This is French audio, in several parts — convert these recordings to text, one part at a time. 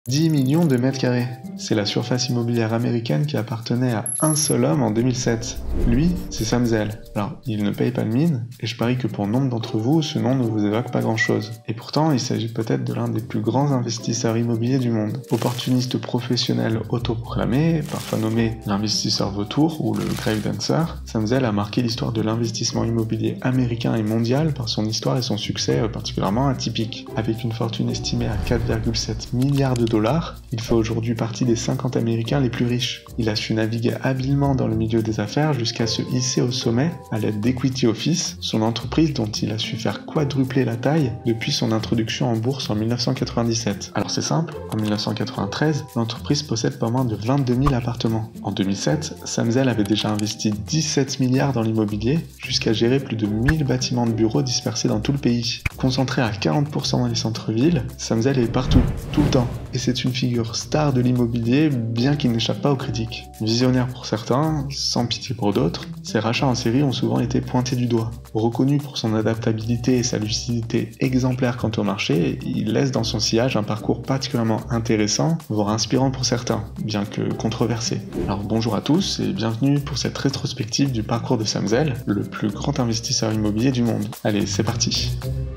10 millions de mètres carrés. C'est la surface immobilière américaine qui appartenait à un seul homme en 2007. Lui, c'est Sam Zell. Alors, il ne paye pas de mine, et je parie que pour nombre d'entre vous, ce nom ne vous évoque pas grand-chose. Et pourtant, il s'agit peut-être de l'un des plus grands investisseurs immobiliers du monde. Opportuniste professionnel autoproclamé, parfois nommé l'investisseur vautour ou le grave dancer, Sam Zell a marqué l'histoire de l'investissement immobilier américain et mondial par son histoire et son succès particulièrement atypique. Avec une fortune estimée à 4,7 milliards de dollars, il fait aujourd'hui partie des 50 Américains les plus riches. Il a su naviguer habilement dans le milieu des affaires jusqu'à se hisser au sommet à l'aide d'Equity Office, son entreprise dont il a su faire quadrupler la taille depuis son introduction en bourse en 1997. Alors c'est simple, en 1993, l'entreprise possède pas moins de 22 000 appartements. En 2007, Sam Zell avait déjà investi 17 milliards dans l'immobilier, jusqu'à gérer plus de 1000 bâtiments de bureaux dispersés dans tout le pays. Concentré à 40% dans les centres-villes, Sam Zell est partout, tout le temps. Et c'est une figure star de l'immobilier, bien qu'il n'échappe pas aux critiques. Visionnaire pour certains, sans pitié pour d'autres, ses rachats en série ont souvent été pointés du doigt. Reconnu pour son adaptabilité et sa lucidité exemplaire quant au marché, il laisse dans son sillage un parcours particulièrement intéressant, voire inspirant pour certains, bien que controversé. Alors bonjour à tous et bienvenue pour cette rétrospective du parcours de Sam Zell, le plus grand investisseur immobilier du monde. Allez, c'est parti.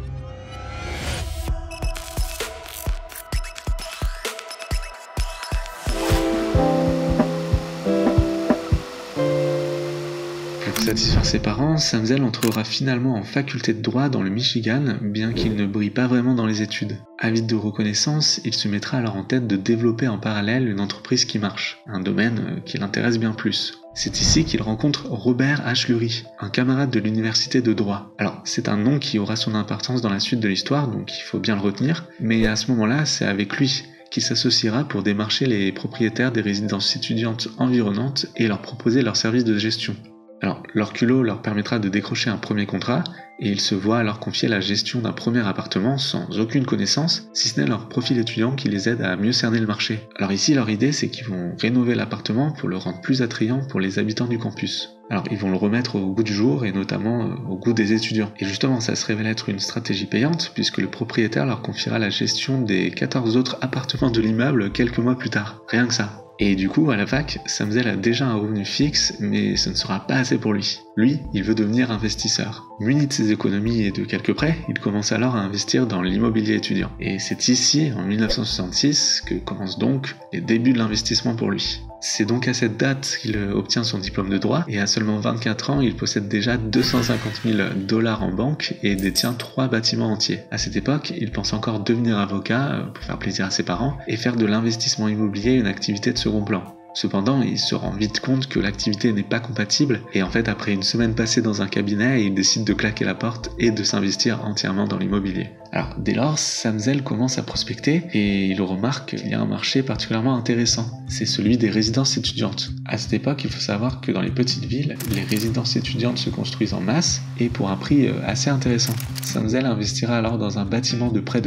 Pour satisfaire ses parents, Sam Zell entrera finalement en faculté de droit dans le Michigan, bien qu'il ne brille pas vraiment dans les études. Avide de reconnaissance, il se mettra alors en tête de développer en parallèle une entreprise qui marche, un domaine qui l'intéresse bien plus. C'est ici qu'il rencontre Robert H. Lurie, un camarade de l'université de droit. Alors, c'est un nom qui aura son importance dans la suite de l'histoire, donc il faut bien le retenir, mais à ce moment-là, c'est avec lui qu'il s'associera pour démarcher les propriétaires des résidences étudiantes environnantes et leur proposer leurs services de gestion. Alors, leur culot leur permettra de décrocher un premier contrat, et ils se voient alors confier la gestion d'un premier appartement sans aucune connaissance, si ce n'est leur profil étudiant qui les aide à mieux cerner le marché. Alors ici, leur idée, c'est qu'ils vont rénover l'appartement pour le rendre plus attrayant pour les habitants du campus. Alors, ils vont le remettre au goût du jour, et notamment au goût des étudiants. Et justement, ça se révèle être une stratégie payante, puisque le propriétaire leur confiera la gestion des 14 autres appartements de l'immeuble quelques mois plus tard. Rien que ça. Et du coup, à la fac, Sam Zell a déjà un revenu fixe, mais ce ne sera pas assez pour lui. Lui, il veut devenir investisseur. Muni de ses économies et de quelques prêts, il commence alors à investir dans l'immobilier étudiant. Et c'est ici, en 1966, que commencent donc les débuts de l'investissement pour lui. C'est donc à cette date qu'il obtient son diplôme de droit, et à seulement 24 ans, il possède déjà 250 000 $ en banque et détient 3 bâtiments entiers. À cette époque, il pense encore devenir avocat pour faire plaisir à ses parents et faire de l'investissement immobilier une activité de second plan. Cependant, il se rend vite compte que l'activité n'est pas compatible, et en fait, après une semaine passée dans un cabinet, il décide de claquer la porte et de s'investir entièrement dans l'immobilier. Alors, dès lors, Sam Zell commence à prospecter, et il remarque qu'il y a un marché particulièrement intéressant. C'est celui des résidences étudiantes. À cette époque, il faut savoir que dans les petites villes, les résidences étudiantes se construisent en masse, et pour un prix assez intéressant. Sam Zell investira alors dans un bâtiment de près de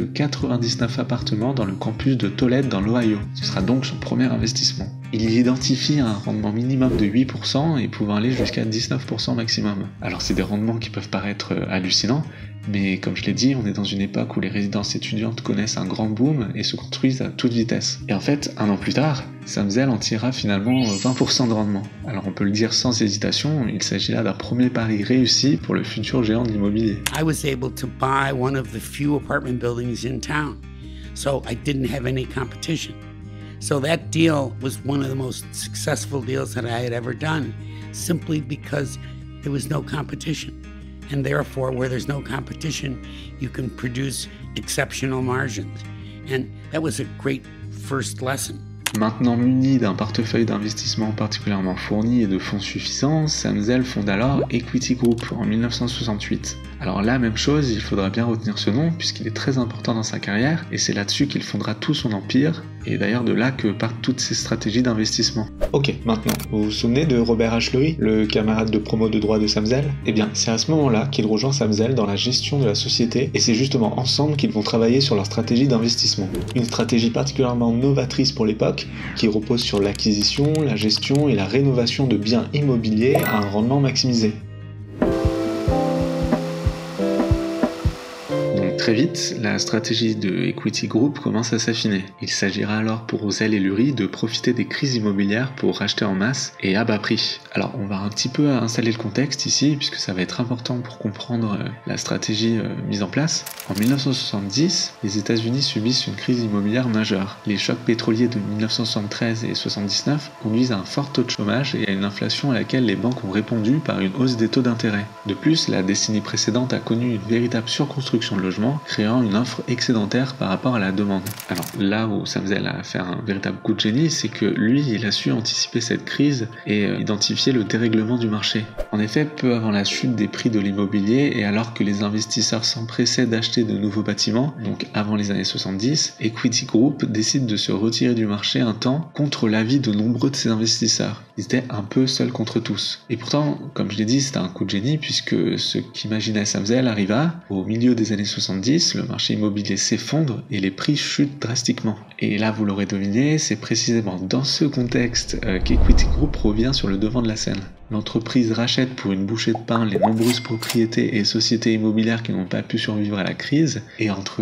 99 appartements dans le campus de Toledo dans l'Ohio. Ce sera donc son premier investissement. Il y identifie un rendement minimum de 8% et pouvant aller jusqu'à 19% maximum. Alors c'est des rendements qui peuvent paraître hallucinants, mais comme je l'ai dit, on est dans une époque où les résidences étudiantes connaissent un grand boom et se construisent à toute vitesse. Et en fait, un an plus tard, Sam Zell en tirera finalement 20% de rendement. Alors on peut le dire sans hésitation, il s'agit là d'un premier pari réussi pour le futur géant de l'immobilier. I was able to buy one of the few apartment buildings in town, so I didn't have any competition. So that deal was one of the most successful deals that I had ever done, simply because there was no competition. And therefore, where there's no competition, you can produce exceptional margins. And that was a great first lesson. Maintenant muni d'un portefeuille d'investissement particulièrement fourni et de fonds suffisants, Sam Zell fonde alors Equity Group en 1968. Alors là, même chose, il faudra bien retenir ce nom puisqu'il est très important dans sa carrière et c'est là-dessus qu'il fondera tout son empire et d'ailleurs de là que partent toutes ses stratégies d'investissement. Ok, maintenant, vous vous souvenez de Robert H. Lurie, le camarade de promo de droit de Sam Zell ? Eh bien, c'est à ce moment-là qu'il rejoint Sam Zell dans la gestion de la société et c'est justement ensemble qu'ils vont travailler sur leur stratégie d'investissement. Une stratégie particulièrement novatrice pour l'époque qui repose sur l'acquisition, la gestion et la rénovation de biens immobiliers à un rendement maximisé. Très vite, la stratégie de Equity Group commence à s'affiner. Il s'agira alors pour Rosell et Lurie de profiter des crises immobilières pour racheter en masse et à bas prix. Alors on va un petit peu installer le contexte ici, puisque ça va être important pour comprendre la stratégie mise en place. En 1970, les États-Unis subissent une crise immobilière majeure. Les chocs pétroliers de 1973 et 1979 conduisent à un fort taux de chômage et à une inflation à laquelle les banques ont répondu par une hausse des taux d'intérêt. De plus, la décennie précédente a connu une véritable surconstruction de logements, créant une offre excédentaire par rapport à la demande. Alors là où Sam Zell a fait un véritable coup de génie, c'est que lui, il a su anticiper cette crise et identifier le dérèglement du marché. En effet, peu avant la chute des prix de l'immobilier et alors que les investisseurs s'empressaient d'acheter de nouveaux bâtiments, donc avant les années 70, Equity Group décide de se retirer du marché un temps contre l'avis de nombreux de ses investisseurs. Ils étaient un peu seuls contre tous. Et pourtant, comme je l'ai dit, c'était un coup de génie puisque ce qu'imaginait Sam Zell arriva. Au milieu des années 70, le marché immobilier s'effondre et les prix chutent drastiquement. Et là, vous l'aurez deviné, c'est précisément dans ce contexte qu'Equity Group revient sur le devant de la scène. L'entreprise rachète pour une bouchée de pain les nombreuses propriétés et sociétés immobilières qui n'ont pas pu survivre à la crise, et entre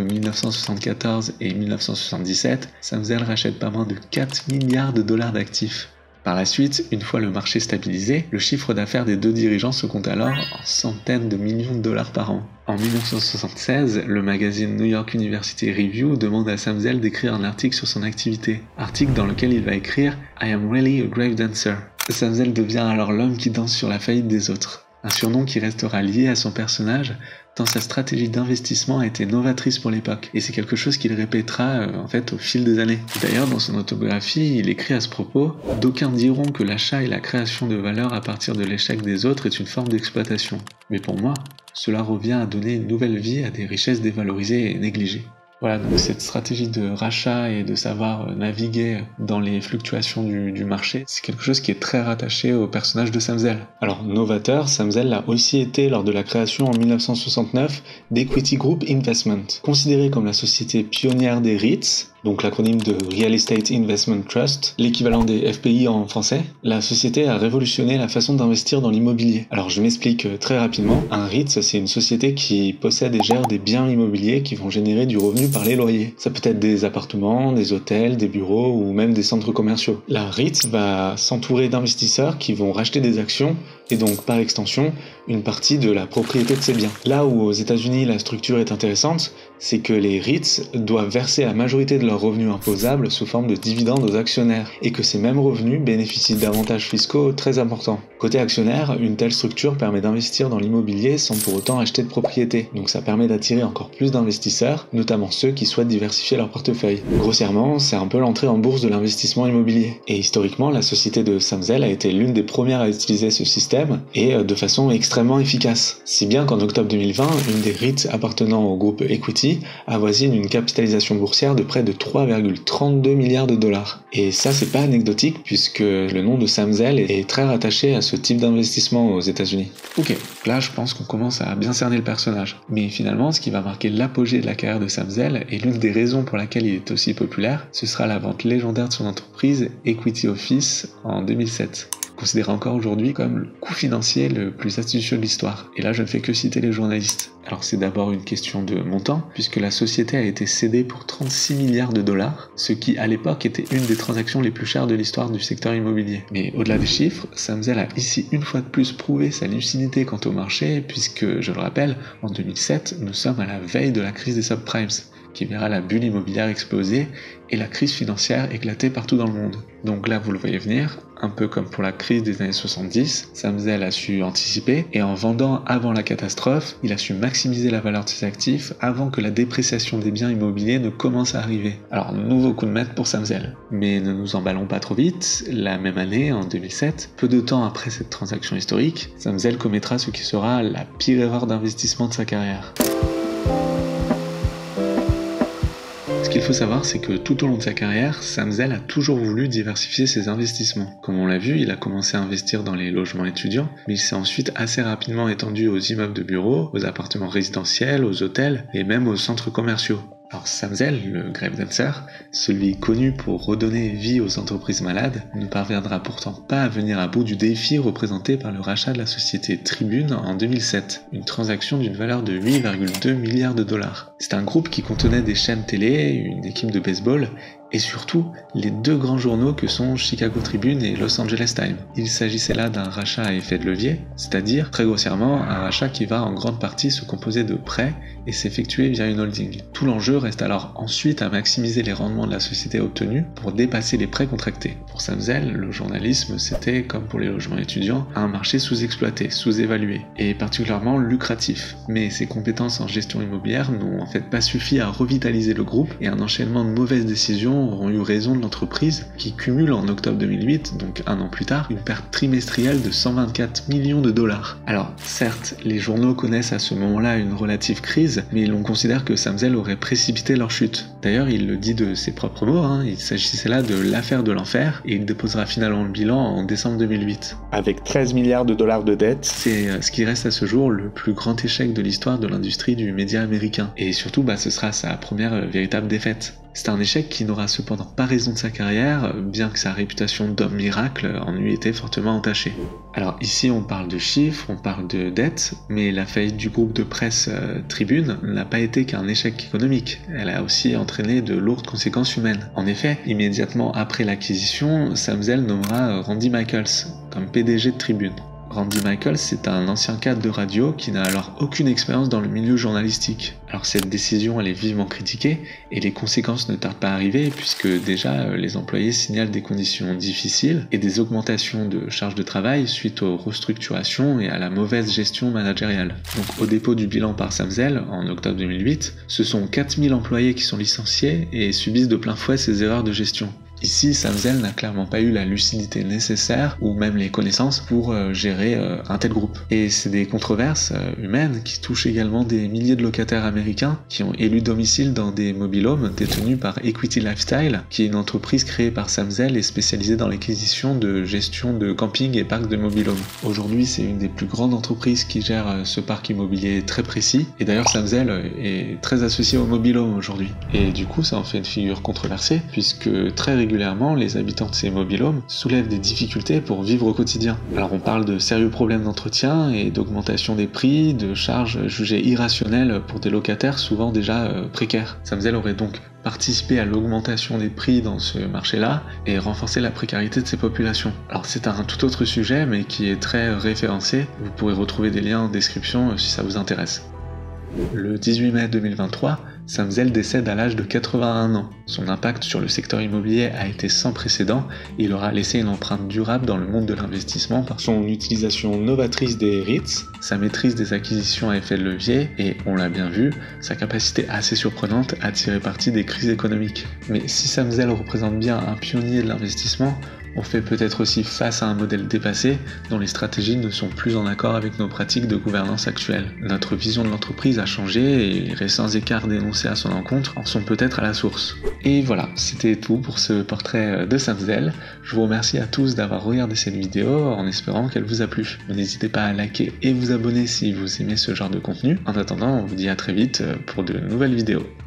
1974 et 1977, Sam Zell rachète pas moins de 4 milliards de dollars d'actifs. Par la suite, une fois le marché stabilisé, le chiffre d'affaires des deux dirigeants se compte alors en centaines de millions de dollars par an. En 1976, le magazine New York University Review demande à Sam Zell d'écrire un article sur son activité, article dans lequel il va écrire « I am really a grave dancer ». Sam Zell devient alors l'homme qui danse sur la faillite des autres, un surnom qui restera lié à son personnage tant sa stratégie d'investissement a été novatrice pour l'époque, et c'est quelque chose qu'il répétera au fil des années. D'ailleurs, dans son autobiographie, il écrit à ce propos « D'aucuns diront que l'achat et la création de valeur à partir de l'échec des autres est une forme d'exploitation. Mais pour moi, cela revient à donner une nouvelle vie à des richesses dévalorisées et négligées. » Voilà, donc cette stratégie de rachat et de savoir naviguer dans les fluctuations du marché, c'est quelque chose qui est très rattaché au personnage de Sam Zell. Alors, novateur, Sam Zell l'a aussi été lors de la création en 1969 d'Equity Group Investment. Considérée comme la société pionnière des REITs, donc l'acronyme de Real Estate Investment Trust, l'équivalent des FPI en français, la société a révolutionné la façon d'investir dans l'immobilier. Alors je m'explique très rapidement. Un REIT, c'est une société qui possède et gère des biens immobiliers qui vont générer du revenu par les loyers. Ça peut être des appartements, des hôtels, des bureaux ou même des centres commerciaux. La REIT va s'entourer d'investisseurs qui vont racheter des actions et donc par extension une partie de la propriété de ces biens. Là où aux États-Unis la structure est intéressante, c'est que les REITs doivent verser la majorité de leurs revenus imposables sous forme de dividendes aux actionnaires et que ces mêmes revenus bénéficient d'avantages fiscaux très importants. Côté actionnaire, une telle structure permet d'investir dans l'immobilier sans pour autant acheter de propriété, donc ça permet d'attirer encore plus d'investisseurs, notamment ceux qui souhaitent diversifier leur portefeuille. Grossièrement, c'est un peu l'entrée en bourse de l'investissement immobilier. Et historiquement, la société de Sam Zell a été l'une des premières à utiliser ce système et de façon extrêmement efficace. Si bien qu'en octobre 2020, une des REITs appartenant au groupe Equity avoisine une capitalisation boursière de près de 3,32 milliards de dollars. Et ça, c'est pas anecdotique puisque le nom de Sam Zell est très rattaché à ce type d'investissement aux États-Unis. Ok, là je pense qu'on commence à bien cerner le personnage. Mais finalement, ce qui va marquer l'apogée de la carrière de Sam Zell et l'une des raisons pour laquelle il est aussi populaire, ce sera la vente légendaire de son entreprise Equity Office en 2007. Considéré encore aujourd'hui comme le coup financier le plus astucieux de l'histoire. Et là, je ne fais que citer les journalistes. Alors c'est d'abord une question de montant, puisque la société a été cédée pour 36 milliards de dollars, ce qui à l'époque était une des transactions les plus chères de l'histoire du secteur immobilier. Mais au-delà des chiffres, Sam Zell a ici une fois de plus prouvé sa lucidité quant au marché, puisque, je le rappelle, en 2007, nous sommes à la veille de la crise des subprimes, qui verra la bulle immobilière exploser et la crise financière éclater partout dans le monde. Donc là, vous le voyez venir, un peu comme pour la crise des années 70, Sam Zell a su anticiper et en vendant avant la catastrophe, il a su maximiser la valeur de ses actifs avant que la dépréciation des biens immobiliers ne commence à arriver. Alors, nouveau coup de maître pour Sam Zell. Mais ne nous emballons pas trop vite, la même année, en 2007, peu de temps après cette transaction historique, Sam Zell commettra ce qui sera la pire erreur d'investissement de sa carrière. Ce qu'il faut savoir, c'est que tout au long de sa carrière, Sam Zell a toujours voulu diversifier ses investissements. Comme on l'a vu, il a commencé à investir dans les logements étudiants, mais il s'est ensuite assez rapidement étendu aux immeubles de bureaux, aux appartements résidentiels, aux hôtels et même aux centres commerciaux. Alors Sam Zell, le grave dancer, celui connu pour redonner vie aux entreprises malades, ne parviendra pourtant pas à venir à bout du défi représenté par le rachat de la société Tribune en 2007, une transaction d'une valeur de 8,2 milliards de dollars. C'est un groupe qui contenait des chaînes télé, une équipe de baseball, et surtout les deux grands journaux que sont Chicago Tribune et Los Angeles Times. Il s'agissait là d'un rachat à effet de levier, c'est-à-dire, très grossièrement, un rachat qui va en grande partie se composer de prêts et s'effectuer via une holding. Tout l'enjeu reste alors ensuite à maximiser les rendements de la société obtenus pour dépasser les prêts contractés. Pour Sam Zell, le journalisme, c'était, comme pour les logements étudiants, un marché sous-exploité, sous-évalué, et particulièrement lucratif. Mais ses compétences en gestion immobilière n'ont en fait pas suffi à revitaliser le groupe, et un enchaînement de mauvaises décisions auront eu raison de l'entreprise qui cumule en octobre 2008, donc un an plus tard, une perte trimestrielle de 124 millions de dollars. Alors certes, les journaux connaissent à ce moment-là une relative crise, mais l'on considère que Sam Zell aurait précipité leur chute. D'ailleurs, il le dit de ses propres mots, il s'agissait là de l'affaire de l'enfer, et il déposera finalement le bilan en décembre 2008. Avec 13 milliards de dollars de dettes, c'est ce qui reste à ce jour le plus grand échec de l'histoire de l'industrie du média américain. Et surtout, ce sera sa première véritable défaite. C'est un échec qui n'aura cependant pas raison de sa carrière, bien que sa réputation d'homme miracle en eût été fortement entachée. Alors ici on parle de chiffres, on parle de dettes, mais la faillite du groupe de presse Tribune n'a pas été qu'un échec économique, elle a aussi entraîné de lourdes conséquences humaines. En effet, immédiatement après l'acquisition, Sam Zell nommera Randy Michaels comme PDG de Tribune. Randy Michaels, c'est un ancien cadre de radio qui n'a alors aucune expérience dans le milieu journalistique. Alors cette décision, elle est vivement critiquée et les conséquences ne tardent pas à arriver puisque déjà les employés signalent des conditions difficiles et des augmentations de charges de travail suite aux restructurations et à la mauvaise gestion managériale. Donc au dépôt du bilan par Sam Zell en octobre 2008, ce sont 4000 employés qui sont licenciés et subissent de plein fouet ces erreurs de gestion. Ici, Sam Zell n'a clairement pas eu la lucidité nécessaire ou même les connaissances pour gérer un tel groupe. Et c'est des controverses humaines qui touchent également des milliers de locataires américains qui ont élu domicile dans des mobil-homes détenus par Equity Lifestyle, qui est une entreprise créée par Sam Zell et spécialisée dans l'acquisition de gestion de camping et parcs de mobil-homes. Aujourd'hui, c'est une des plus grandes entreprises qui gère ce parc immobilier très précis. Et d'ailleurs, Sam Zell est très associé au mobil-home aujourd'hui. Et du coup, ça en fait une figure controversée puisque très régulièrement, les habitants de ces mobil-homes soulèvent des difficultés pour vivre au quotidien. Alors on parle de sérieux problèmes d'entretien et d'augmentation des prix, de charges jugées irrationnelles pour des locataires souvent déjà précaires. Sam Zell aurait donc participé à l'augmentation des prix dans ce marché-là et renforcer la précarité de ces populations. Alors c'est un tout autre sujet mais qui est très référencé, vous pourrez retrouver des liens en description si ça vous intéresse. Le 18 mai 2023, Sam Zell décède à l'âge de 81 ans. Son impact sur le secteur immobilier a été sans précédent et il aura laissé une empreinte durable dans le monde de l'investissement par son utilisation novatrice des REITs, sa maîtrise des acquisitions à effet de levier et, on l'a bien vu, sa capacité assez surprenante à tirer parti des crises économiques. Mais si Sam Zell représente bien un pionnier de l'investissement, on fait peut-être aussi face à un modèle dépassé dont les stratégies ne sont plus en accord avec nos pratiques de gouvernance actuelles. Notre vision de l'entreprise a changé et les récents écarts dénoncés à son encontre en sont peut-être à la source. Et voilà, c'était tout pour ce portrait de Sam Zell. Je vous remercie à tous d'avoir regardé cette vidéo en espérant qu'elle vous a plu. N'hésitez pas à liker et vous abonner si vous aimez ce genre de contenu. En attendant, on vous dit à très vite pour de nouvelles vidéos.